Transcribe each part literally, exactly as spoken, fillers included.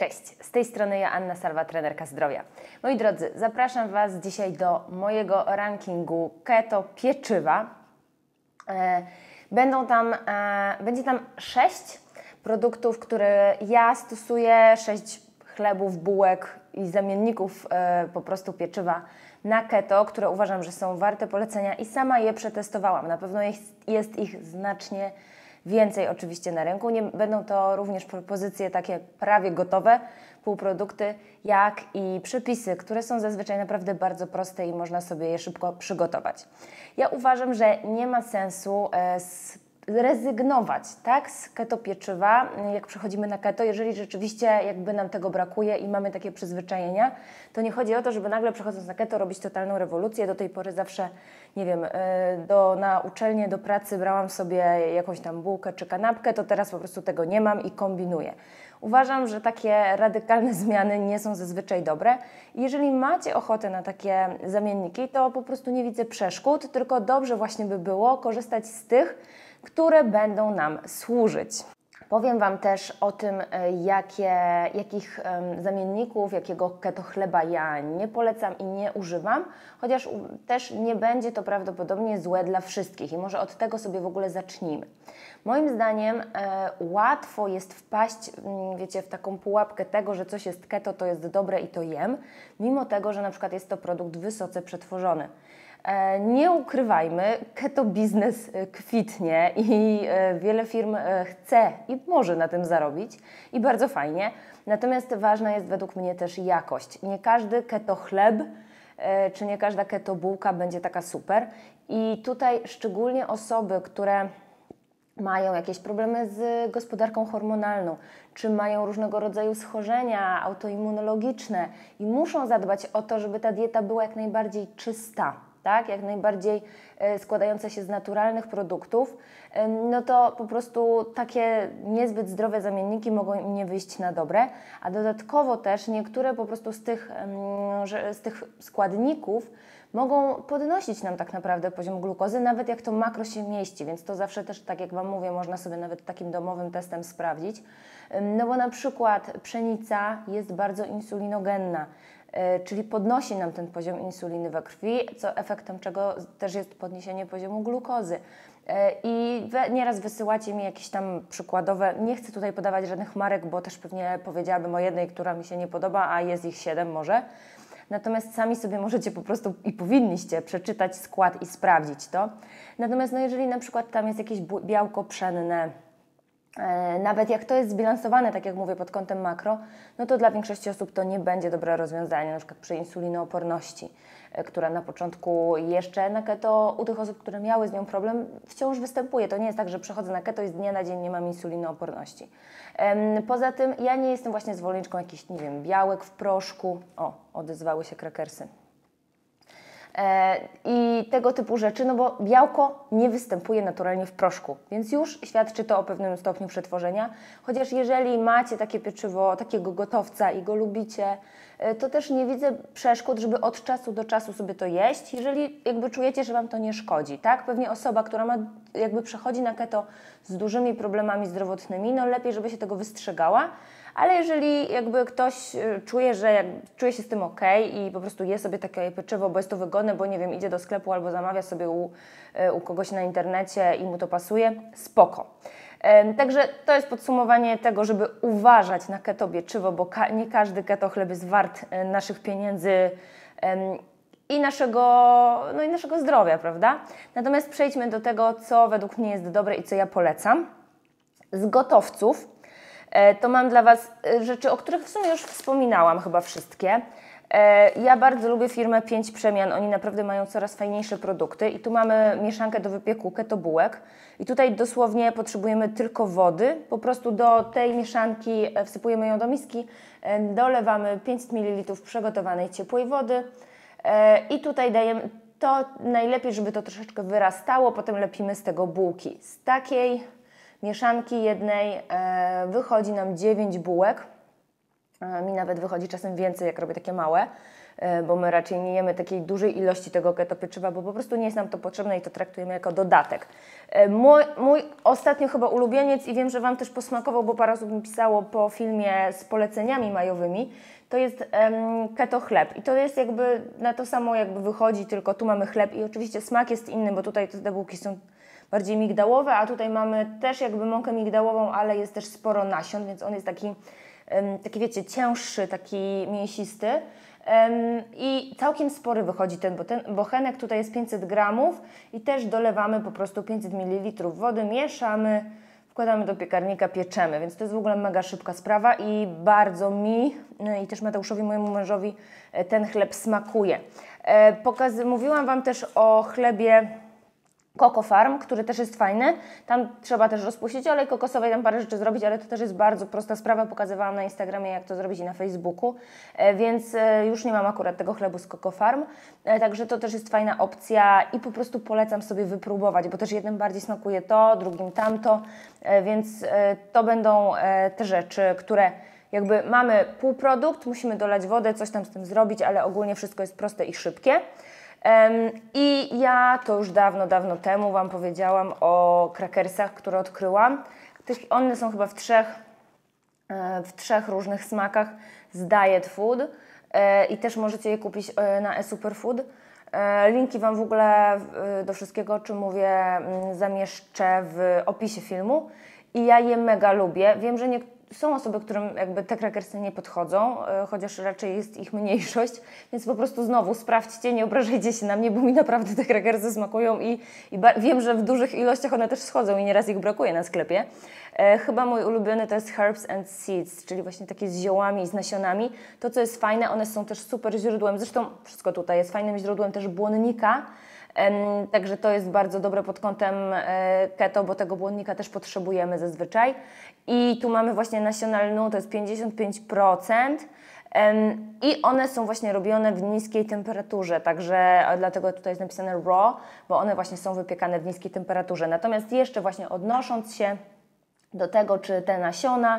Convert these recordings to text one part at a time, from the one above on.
Cześć, z tej strony ja, Anna Salwa, trenerka zdrowia. Moi drodzy, zapraszam Was dzisiaj do mojego rankingu keto pieczywa. Będą tam, będzie tam sześć produktów, które ja stosuję, sześć chlebów, bułek i zamienników po prostu pieczywa na keto, które uważam, że są warte polecenia i sama je przetestowałam. Na pewno jest, jest ich znacznie więcej oczywiście na rynku. Nie, będą to również propozycje takie prawie gotowe, półprodukty, jak i przepisy, które są zazwyczaj naprawdę bardzo proste i można sobie je szybko przygotować. Ja uważam, że nie ma sensu e, rezygnować, tak, z keto pieczywa, jak przechodzimy na keto, jeżeli rzeczywiście jakby nam tego brakuje i mamy takie przyzwyczajenia, to nie chodzi o to, żeby nagle przechodząc na keto robić totalną rewolucję. Do tej pory zawsze, nie wiem, do, na uczelnię, do pracy brałam sobie jakąś tam bułkę czy kanapkę, to teraz po prostu tego nie mam i kombinuję. Uważam, że takie radykalne zmiany nie są zazwyczaj dobre. Jeżeli macie ochotę na takie zamienniki, to po prostu nie widzę przeszkód, tylko dobrze właśnie by było korzystać z tych, które będą nam służyć. Powiem Wam też o tym, jakie, jakich zamienników, jakiego keto chleba ja nie polecam i nie używam, chociaż też nie będzie to prawdopodobnie złe dla wszystkich i może od tego sobie w ogóle zacznijmy. Moim zdaniem e, łatwo jest wpaść, wiecie, w taką pułapkę tego, że coś jest keto, to jest dobre i to jem, mimo tego, że na przykład jest to produkt wysoce przetworzony. E, nie ukrywajmy, keto biznes kwitnie i e, wiele firm e, chce i może na tym zarobić i bardzo fajnie, natomiast ważna jest według mnie też jakość. Nie każdy keto chleb e, czy nie każda keto bułka będzie taka super i tutaj szczególnie osoby, które mają jakieś problemy z gospodarką hormonalną, czy mają różnego rodzaju schorzenia autoimmunologiczne i muszą zadbać o to, żeby ta dieta była jak najbardziej czysta, tak? Jak najbardziej e, składająca się z naturalnych produktów, e, no to po prostu takie niezbyt zdrowe zamienniki mogą im nie wyjść na dobre, a dodatkowo też niektóre po prostu z tych, e, że, z tych składników mogą podnosić nam tak naprawdę poziom glukozy, nawet jak to makro się mieści, więc to zawsze też, tak jak Wam mówię, można sobie nawet takim domowym testem sprawdzić. No bo na przykład pszenica jest bardzo insulinogenna, czyli podnosi nam ten poziom insuliny we krwi, co efektem czego też jest podniesienie poziomu glukozy. I nieraz wysyłacie mi jakieś tam przykładowe, nie chcę tutaj podawać żadnych marek, bo też pewnie powiedziałabym o jednej, która mi się nie podoba, a jest ich siedem może. Natomiast sami sobie możecie po prostu i powinniście przeczytać skład i sprawdzić to. Natomiast no jeżeli na przykład tam jest jakieś białko pszenne, e, nawet jak to jest zbilansowane, tak jak mówię, pod kątem makro, no to dla większości osób to nie będzie dobre rozwiązanie, na przykład przy insulinooporności, e, która na początku jeszcze na keto u tych osób, które miały z nią problem, wciąż występuje. To nie jest tak, że przechodzę na keto i z dnia na dzień nie mam insulinooporności. E, poza tym ja nie jestem właśnie zwolenniczką jakichś, nie wiem, białek w proszku. O, odezwały się krakersy. E, I tego typu rzeczy, no bo białko nie występuje naturalnie w proszku, więc już świadczy to o pewnym stopniu przetworzenia, chociaż jeżeli macie takie pieczywo, takiego gotowca i go lubicie, e, to też nie widzę przeszkód, żeby od czasu do czasu sobie to jeść, jeżeli jakby czujecie, że Wam to nie szkodzi, tak? Pewnie osoba, która ma, jakby przechodzi na keto z dużymi problemami zdrowotnymi, no lepiej, żeby się tego wystrzegała. Ale jeżeli jakby ktoś czuje, że czuje się z tym ok i po prostu je sobie takie pieczywo, bo jest to wygodne, bo nie wiem, idzie do sklepu albo zamawia sobie u, u kogoś na internecie i mu to pasuje, spoko. Także to jest podsumowanie tego, żeby uważać na keto pieczywo, bo ka nie każdy keto chleb jest wart naszych pieniędzy i naszego, no i naszego zdrowia, prawda? Natomiast przejdźmy do tego, co według mnie jest dobre i co ja polecam. Z gotowców to mam dla Was rzeczy, o których w sumie już wspominałam chyba wszystkie. Ja bardzo lubię firmę pięć przemian, oni naprawdę mają coraz fajniejsze produkty i tu mamy mieszankę do wypieku keto bułek i tutaj dosłownie potrzebujemy tylko wody, po prostu do tej mieszanki wsypujemy ją do miski, dolewamy pięćset mililitrów przygotowanej ciepłej wody i tutaj dajemy, to najlepiej, żeby to troszeczkę wyrastało, potem lepimy z tego bułki. Z takiej mieszanki jednej e, wychodzi nam dziewięć bułek Mi nawet wychodzi czasem więcej, jak robię takie małe, bo my raczej nie jemy takiej dużej ilości tego keto pieczywa, bo po prostu nie jest nam to potrzebne i to traktujemy jako dodatek. Mój, mój ostatnio chyba ulubieniec i wiem, że Wam też posmakował, bo parę osób mi pisało po filmie z poleceniami majowymi, to jest um, keto chleb i to jest jakby na to samo jakby wychodzi, tylko tu mamy chleb i oczywiście smak jest inny, bo tutaj te bułki są bardziej migdałowe, a tutaj mamy też jakby mąkę migdałową, ale jest też sporo nasion, więc on jest taki, um, taki wiecie, cięższy, taki mięsisty. Um, I całkiem spory wychodzi ten, bo ten bochenek tutaj jest pięćset gramów i też dolewamy po prostu pięćset mililitrów wody, mieszamy, wkładamy do piekarnika, pieczemy, więc to jest w ogóle mega szybka sprawa i bardzo mi no i też Mateuszowi, mojemu mężowi, ten chleb smakuje. E, pokazy, mówiłam Wam też o chlebie Coco Farm, który też jest fajny. Tam trzeba też rozpuścić olej kokosowy, tam parę rzeczy zrobić, ale to też jest bardzo prosta sprawa. Pokazywałam na Instagramie, jak to zrobić i na Facebooku, e, więc e, już nie mam akurat tego chlebu z Coco Farm, e, także to też jest fajna opcja i po prostu polecam sobie wypróbować, bo też jednym bardziej smakuje to, drugim tamto, e, więc e, to będą e, te rzeczy, które jakby mamy półprodukt, musimy dolać wodę, coś tam z tym zrobić, ale ogólnie wszystko jest proste i szybkie. Um, I ja to już dawno, dawno temu Wam powiedziałam o krakersach, które odkryłam. One są chyba w trzech, w trzech różnych smakach z Diet Food i też możecie je kupić na eSuperfood. Linki Wam w ogóle do wszystkiego, o czym mówię, zamieszczę w opisie filmu. I ja je mega lubię. Wiem, że nie są osoby, którym jakby te krakersy nie podchodzą, chociaż raczej jest ich mniejszość, więc po prostu znowu sprawdźcie, nie obrażajcie się na mnie, bo mi naprawdę te krakersy smakują i, i wiem, że w dużych ilościach one też schodzą i nieraz ich brakuje na sklepie. E, chyba mój ulubiony to jest Herbs and Seeds, czyli właśnie takie z ziołami i z nasionami. To, co jest fajne, one są też super źródłem, zresztą wszystko tutaj jest fajnym źródłem też błonnika. Um, także to jest bardzo dobre pod kątem e, keto, bo tego błonnika też potrzebujemy zazwyczaj. I tu mamy właśnie nasiona lnu, to jest pięćdziesiąt pięć procent um, i one są właśnie robione w niskiej temperaturze, także dlatego tutaj jest napisane raw, bo one właśnie są wypiekane w niskiej temperaturze. Natomiast jeszcze właśnie odnosząc się do tego, czy te nasiona,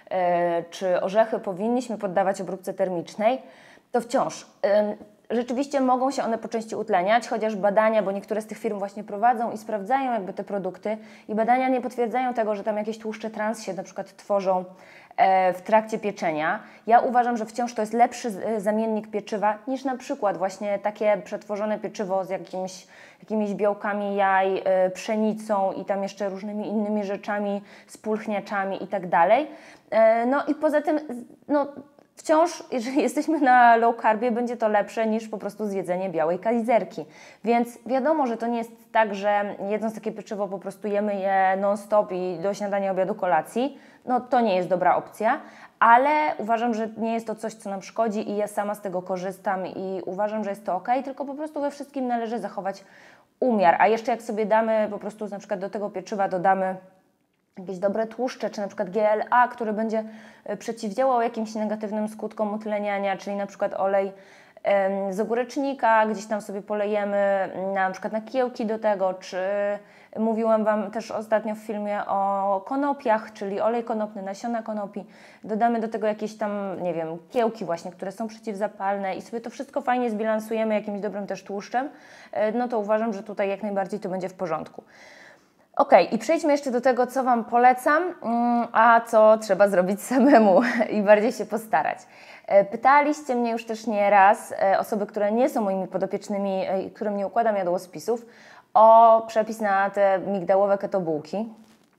e, czy orzechy powinniśmy poddawać obróbce termicznej, to wciąż e, rzeczywiście mogą się one po części utleniać, chociaż badania, bo niektóre z tych firm właśnie prowadzą i sprawdzają jakby te produkty i badania nie potwierdzają tego, że tam jakieś tłuszcze trans się na przykład tworzą e, w trakcie pieczenia. Ja uważam, że wciąż to jest lepszy z, zamiennik pieczywa niż na przykład właśnie takie przetworzone pieczywo z jakimś, jakimiś białkami jaj, e, pszenicą i tam jeszcze różnymi innymi rzeczami, spulchniaczami i tak dalej. E, no i poza tym, no wciąż, jeżeli jesteśmy na low carbie, będzie to lepsze niż po prostu zjedzenie białej kalizerki. Więc wiadomo, że to nie jest tak, że jedząc takie pieczywo po prostu jemy je non-stop i do śniadania, obiadu, kolacji. No to nie jest dobra opcja, ale uważam, że nie jest to coś, co nam szkodzi i ja sama z tego korzystam i uważam, że jest to ok, tylko po prostu we wszystkim należy zachować umiar. A jeszcze jak sobie damy po prostu na przykład do tego pieczywa dodamy jakieś dobre tłuszcze, czy na przykład G L A, który będzie przeciwdziałał jakimś negatywnym skutkom utleniania, czyli na przykład olej em, z ogórecznika, gdzieś tam sobie polejemy na przykład na kiełki do tego, czy mówiłam Wam też ostatnio w filmie o konopiach, czyli olej konopny, nasiona konopi. Dodamy do tego jakieś tam, nie wiem, kiełki właśnie, które są przeciwzapalne i sobie to wszystko fajnie zbilansujemy jakimś dobrym też tłuszczem, no to uważam, że tutaj jak najbardziej to będzie w porządku. Ok, i przejdźmy jeszcze do tego, co Wam polecam, a co trzeba zrobić samemu i bardziej się postarać. Pytaliście mnie już też nieraz, osoby, które nie są moimi podopiecznymi, którym nie układam jadłospisów, o przepis na te migdałowe keto bułki.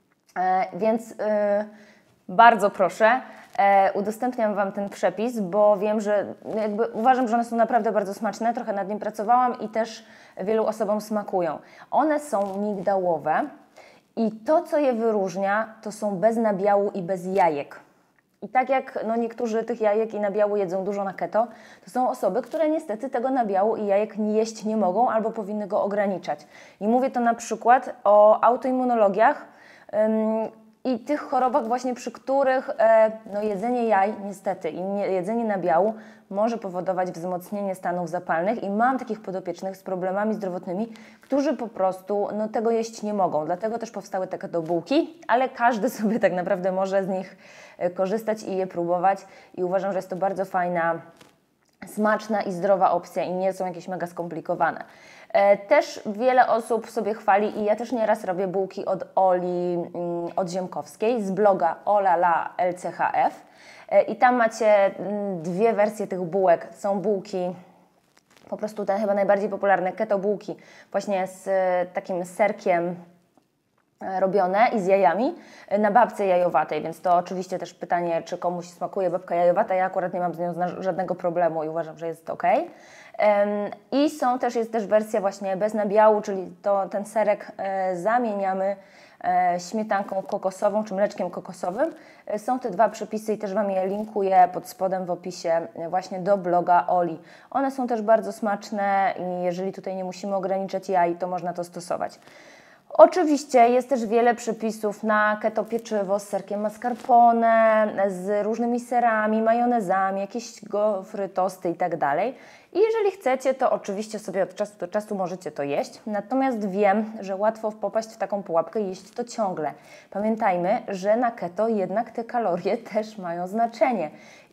Więc yy, bardzo proszę, udostępniam Wam ten przepis, bo wiem, że jakby uważam, że one są naprawdę bardzo smaczne, trochę nad nim pracowałam i też wielu osobom smakują. One są migdałowe i to, co je wyróżnia, to są bez nabiału i bez jajek. I tak jak no, niektórzy tych jajek i nabiału jedzą dużo na keto, to są osoby, które niestety tego nabiału i jajek nie jeść nie mogą albo powinny go ograniczać. I mówię to na przykład o autoimmunologiach ym, i tych chorobach właśnie, przy których e, no, jedzenie jaj niestety i nie, jedzenie nabiału może powodować wzmocnienie stanów zapalnych i mam takich podopiecznych z problemami zdrowotnymi, którzy po prostu no, tego jeść nie mogą. Dlatego też powstały takie bułki, ale każdy sobie tak naprawdę może z nich korzystać i je próbować i uważam, że jest to bardzo fajna, smaczna i zdrowa opcja i nie są jakieś mega skomplikowane. Też wiele osób sobie chwali i ja też nieraz robię bułki od Oli Odziemkowskiej z bloga Olala L C H F i tam macie dwie wersje tych bułek. Są bułki, po prostu te chyba najbardziej popularne keto bułki właśnie z takim serkiem robione i z jajami na babce jajowatej, więc to oczywiście też pytanie, czy komuś smakuje babka jajowata. Ja akurat nie mam z nią żadnego problemu i uważam, że jest ok. I są też, jest też wersja właśnie bez nabiału, czyli to, ten serek zamieniamy śmietanką kokosową czy mleczkiem kokosowym. Są te dwa przepisy i też Wam je linkuję pod spodem w opisie właśnie do bloga Oli. One są też bardzo smaczne i jeżeli tutaj nie musimy ograniczać jaj, to można to stosować. Oczywiście jest też wiele przepisów na keto pieczywo z serkiem mascarpone, z różnymi serami, majonezami, jakieś gofry, tosty i tak dalej. I jeżeli chcecie, to oczywiście sobie od czasu do czasu możecie to jeść. Natomiast wiem, że łatwo popaść w taką pułapkę i jeść to ciągle. Pamiętajmy, że na keto jednak te kalorie też mają znaczenie.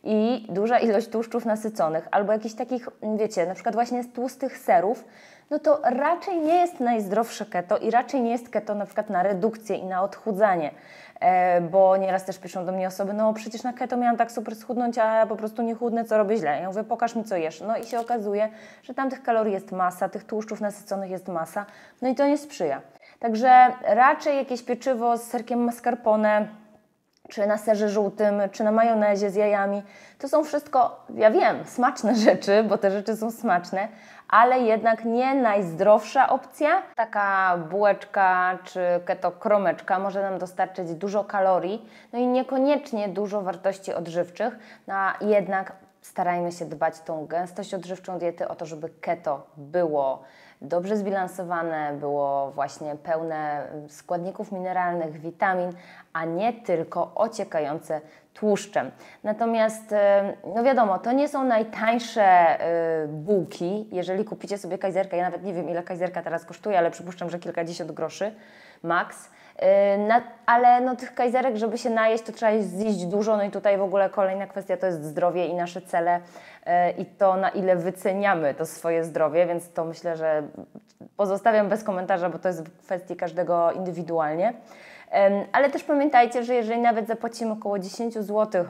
I duża ilość tłuszczów nasyconych albo jakichś takich, wiecie, na przykład właśnie z tłustych serów, no to raczej nie jest najzdrowsze keto i raczej nie jest keto na przykład na redukcję i na odchudzanie, e, bo nieraz też piszą do mnie osoby, no przecież na keto miałam tak super schudnąć, a ja po prostu nie chudnę, co robię źle. Ja mówię, pokaż mi co jesz. No i się okazuje, że tam tych kalorii jest masa, tych tłuszczów nasyconych jest masa, no i to nie sprzyja. Także raczej jakieś pieczywo z serkiem mascarpone, czy na serze żółtym, czy na majonezie z jajami. To są wszystko, ja wiem, smaczne rzeczy, bo te rzeczy są smaczne, ale jednak nie najzdrowsza opcja. Taka bułeczka czy keto kromeczka może nam dostarczyć dużo kalorii, no i niekoniecznie dużo wartości odżywczych, no a jednak starajmy się dbać tą gęstość odżywczą diety o to, żeby keto było dobrze zbilansowane, było właśnie pełne składników mineralnych, witamin, a nie tylko ociekające tłuszczem. Natomiast, no wiadomo, to nie są najtańsze y, bułki. Jeżeli kupicie sobie kajzerkę, ja nawet nie wiem ile kajzerka teraz kosztuje, ale przypuszczam, że kilkadziesiąt groszy max. Yy, na, ale no, tych kajzerek, żeby się najeść, to trzeba zjeść dużo. No i tutaj w ogóle kolejna kwestia to jest zdrowie i nasze cele yy, i to, na ile wyceniamy to swoje zdrowie, więc to myślę, że pozostawiam bez komentarza, bo to jest w kwestii każdego indywidualnie. Yy, ale też pamiętajcie, że jeżeli nawet zapłacimy około dziesięć złotych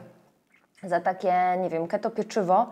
za takie, nie wiem, keto pieczywo,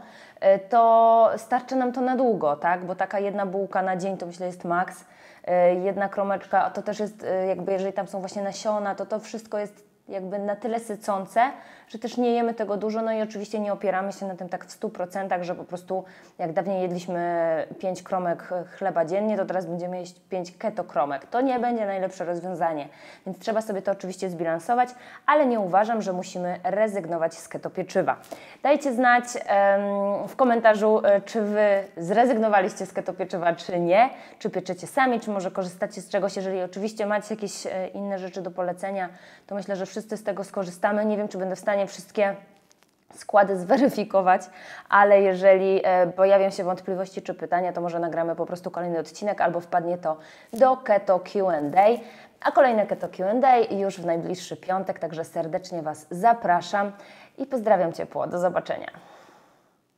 to starczy nam to na długo, tak? Bo taka jedna bułka na dzień to myślę jest maks. Jedna kromeczka, to też jest jakby, jeżeli tam są właśnie nasiona, to to wszystko jest jakby na tyle sycące, że też nie jemy tego dużo, no i oczywiście nie opieramy się na tym tak w stu procentach, że po prostu jak dawniej jedliśmy pięć kromek chleba dziennie, to teraz będziemy jeść pięć keto kromek. To nie będzie najlepsze rozwiązanie, więc trzeba sobie to oczywiście zbilansować, ale nie uważam, że musimy rezygnować z keto pieczywa. Dajcie znać um, w komentarzu, czy Wy zrezygnowaliście z keto pieczywa, czy nie, czy pieczecie sami, czy może korzystacie z czegoś. Jeżeli oczywiście macie jakieś inne rzeczy do polecenia, to myślę, że wszyscy z tego skorzystamy. Nie wiem, czy będę w stanie wszystkie składy zweryfikować, ale jeżeli e, pojawią się wątpliwości czy pytania, to może nagramy po prostu kolejny odcinek albo wpadnie to do Keto Q and A, a kolejne Keto Q and A już w najbliższy piątek, także serdecznie Was zapraszam i pozdrawiam ciepło. Do zobaczenia.